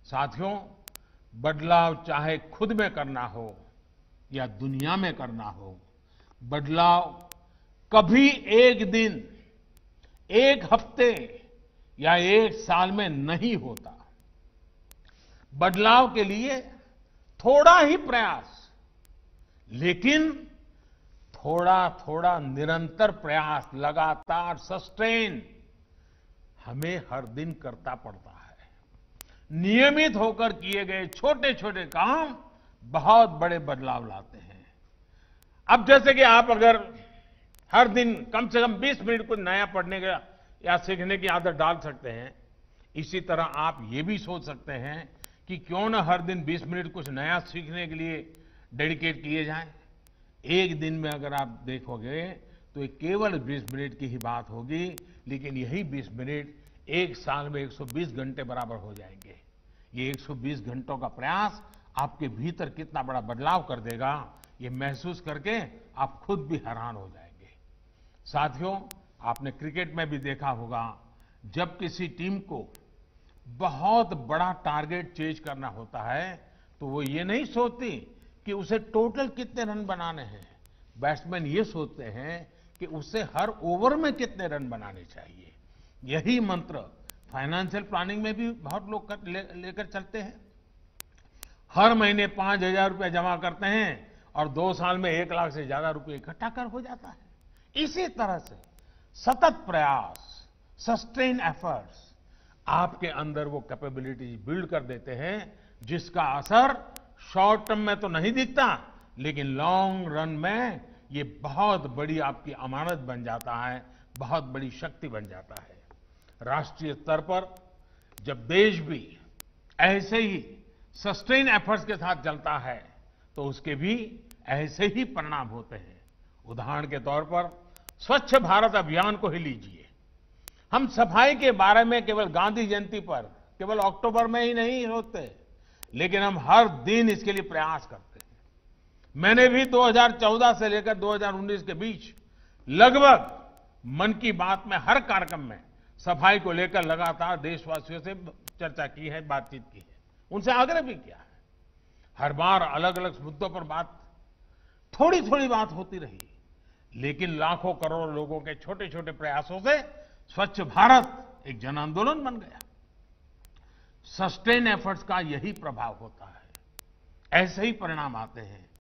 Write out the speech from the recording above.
साथियों, बदलाव चाहे खुद में करना हो या दुनिया में करना हो, बदलाव कभी एक दिन, एक हफ्ते या एक साल में नहीं होता। बदलाव के लिए थोड़ा ही प्रयास, लेकिन थोड़ा थोड़ा निरंतर प्रयास, लगातार सस्टेन हमें हर दिन करता पड़ता है। नियमित होकर किए गए छोटे छोटे काम बहुत बड़े बदलाव लाते हैं। अब जैसे कि आप अगर हर दिन कम से कम 20 मिनट कुछ नया पढ़ने का या सीखने की आदत डाल सकते हैं, इसी तरह आप ये भी सोच सकते हैं कि क्यों न हर दिन 20 मिनट कुछ नया सीखने के लिए डेडिकेट किए जाएं। एक दिन में अगर आप देखोगे तो ये केवल 20 मिनट की ही बात होगी, लेकिन यही 20 मिनट एक साल में 120 घंटे बराबर हो जाएंगे। ये 120 घंटों का प्रयास आपके भीतर कितना बड़ा बदलाव कर देगा, ये महसूस करके आप खुद भी हैरान हो जाएंगे। साथियों, आपने क्रिकेट में भी देखा होगा, जब किसी टीम को बहुत बड़ा टारगेट चेज करना होता है तो वो ये नहीं सोचती कि उसे टोटल कितने रन बनाने हैं। बैट्समैन ये सोचते हैं कि उसे हर ओवर में कितने रन बनाने चाहिए। यही मंत्र फाइनेंशियल प्लानिंग में भी बहुत लोग लेकर चलते हैं। हर महीने 5,000 रुपया जमा करते हैं और 2 साल में 1 लाख से ज्यादा रुपये इकट्ठा कर हो जाता है। इसी तरह से सतत प्रयास, सस्टेन एफर्ट्स आपके अंदर वो कैपेबिलिटीज बिल्ड कर देते हैं जिसका असर शॉर्ट टर्म में तो नहीं दिखता, लेकिन लॉन्ग रन में ये बहुत बड़ी आपकी अमानत बन जाता है, बहुत बड़ी शक्ति बन जाता है। राष्ट्रीय स्तर पर जब देश भी ऐसे ही सस्टेन एफर्ट्स के साथ चलता है तो उसके भी ऐसे ही परिणाम होते हैं। उदाहरण के तौर पर स्वच्छ भारत अभियान को ही लीजिए। हम सफाई के बारे में केवल गांधी जयंती पर, केवल अक्टूबर में ही नहीं होते, लेकिन हम हर दिन इसके लिए प्रयास करते हैं। मैंने भी 2014 से लेकर 2019 के बीच लगभग मन की बात में हर कार्यक्रम में सफाई को लेकर लगातार देशवासियों से चर्चा की है, बातचीत की है, उनसे आग्रह भी किया है। हर बार अलग अलग मुद्दों पर बात, थोड़ी थोड़ी बात होती रही, लेकिन लाखों करोड़ों लोगों के छोटे छोटे प्रयासों से स्वच्छ भारत एक जन आंदोलन बन गया। सस्टेन एफर्ट्स का यही प्रभाव होता है, ऐसे ही परिणाम आते हैं।